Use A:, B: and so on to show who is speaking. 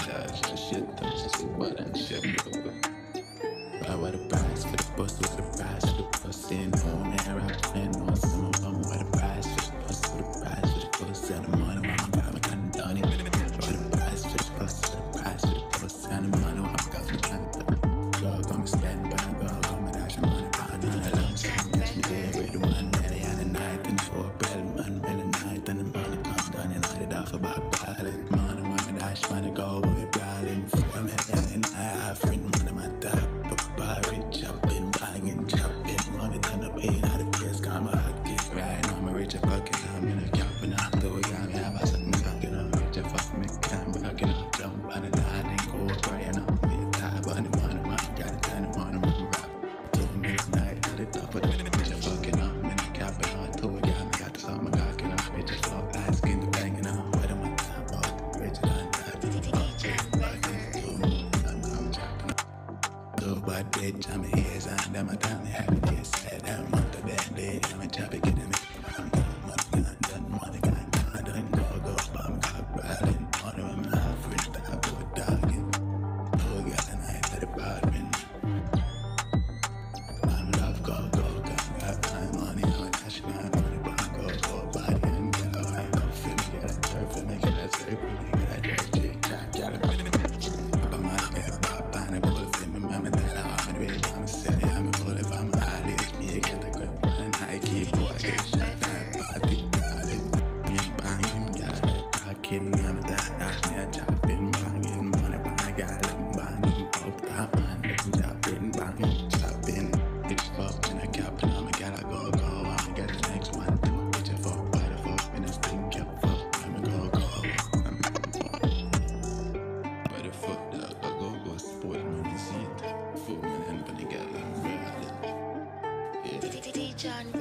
A: shit, that's what I'm shit. I want a prize for the bus, with the prize for the bus in home. Air I plan on some of them. What a prize for the bus, with the prize for the bus and the money. I'm got my gun done it. What a prize for the bus, with the prize for the bus and the money. I'm got my gun done. Dog, I'm stand by, dog, I'm a dash, I'm on a gun. I love some dash, me there with the one belly and the night and the four bell, man, belly night and the money comes down and I did off about balance. Money, money, dash, money, go, we're balling. For me, and I have friend, money, my top. Barry jumping, banging, jumping, money done up in out of place, got my hot dick right now. I'm a rich fucking, I'm in a camp and I'm doing it. I have a something fucking, I'm rich fucking, me can't be fucking up, jump on the line and go crying up. Me a tie, but the money, got it, kind of money, I'm rap. 2 minutes night, got it up, but I'm rich fucking up. I'm in a camp and I'm doing it. I got the summer cocking up, rich fuck, light skin to banging up. What am I talking about? Rich and I'm bad bitch, I'm a ears and I'm a damn happy days. Said I'm on the bad day, I'm a chubby kid. I'm done, money gone, I done go, I'm cock riding. One of them half friends that I go dogging. Oh, got a night at the apartment. I'm love, go, got my money, I'm a cash, my money, go, body, and get a high, go, feel me, get a turf, and make it a circle, get a dirt chick, got a minute. But my hair, pop, and a bullet, remember that I'm a city, I'm a bullet, I'm a high, me, I get the grip, and I keep walking, shut that body, got it, me banging, got it, talking, I'm that, I'm chopping, banging, money, I got it, banging, pop, top, man, chopping, banging, chopping, it's fuck, and I cap, and I'm a gotta go, I'm get the next one, bitch, a fuck, by the fuck, and it's thing, get fuck, I'm a go, I'm a by the fuck, go, sport, man, you see it. Fool, man, but they got like, yeah.
B: John